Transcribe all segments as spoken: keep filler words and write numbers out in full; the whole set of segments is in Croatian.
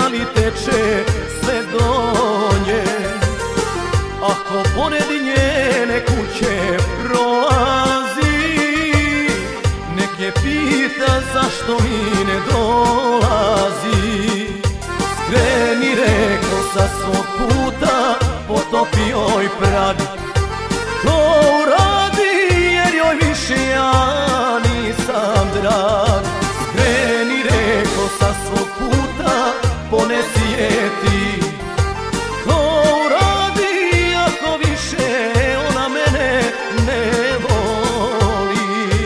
li teče sve do nje. Ako pored njene kuće prolazi, nek je pita zašto mi ne dolazi. Skreni, reko, sa svog puta, potopi joj prag. To uradi jer joj više ja nisam drag. Skreni, reko, sa svog puta, ponesi je ti. To uradi ako više ona mene ne voli.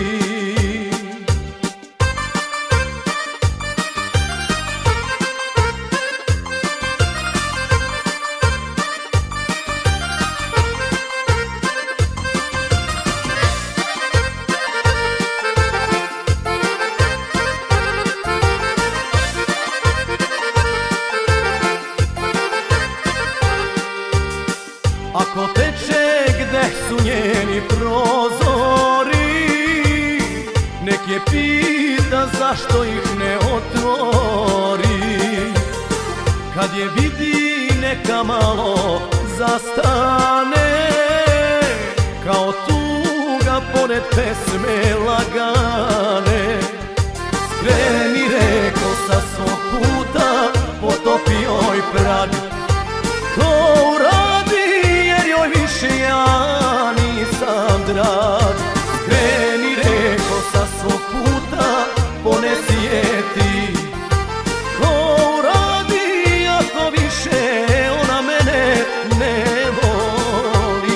Ako teče gde su njeni prozori, nek je pita zašto ih ne otvori. Kad je vidi neka malo zastane, kao tuga pored pesme lagane. Skreni, reko, sa svog puta, potopi joj prag. To uradi jer joj više ja nisam drag. Skreni, reko, sa svog puta, ponesi je ti. To uradi ako više ona mene ne voli.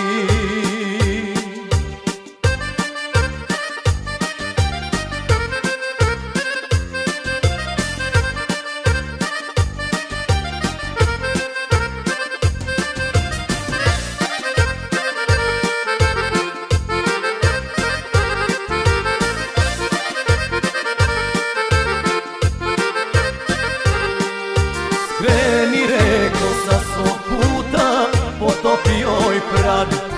Skreni, reko, sa svog puta, potopi joj prag.